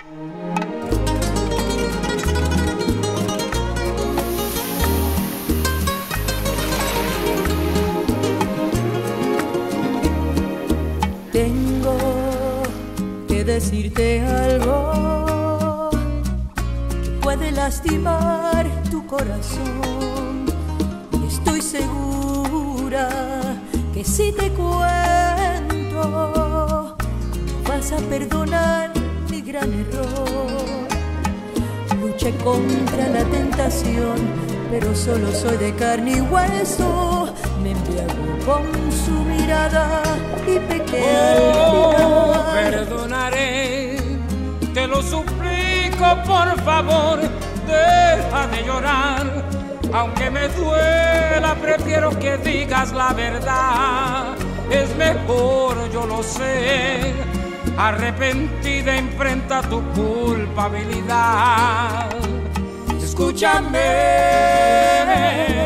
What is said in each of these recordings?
Tengo que decirte algo que puede lastimar tu corazón. Y estoy segura que si te cuento vas a perdonar mi gran error. Luché contra la tentación, pero solo soy de carne y hueso. Me embriagó con su mirada y pequé al final. Perdonaré, te lo suplico, por favor, deja de llorar. Aunque me duela, prefiero que digas la verdad. Es mejor, yo lo sé. Arrepentida, enfrenta tu culpabilidad. Escúchame.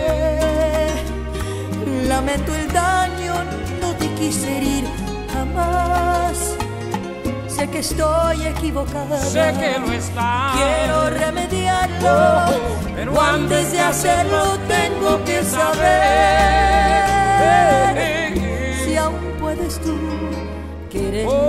Lamento el daño, no te quise herir jamás. Sé que estoy equivocada, sé que lo estás. Quiero remediarlo, pero antes de hacerlo tengo que saber si aún puedes tú querer.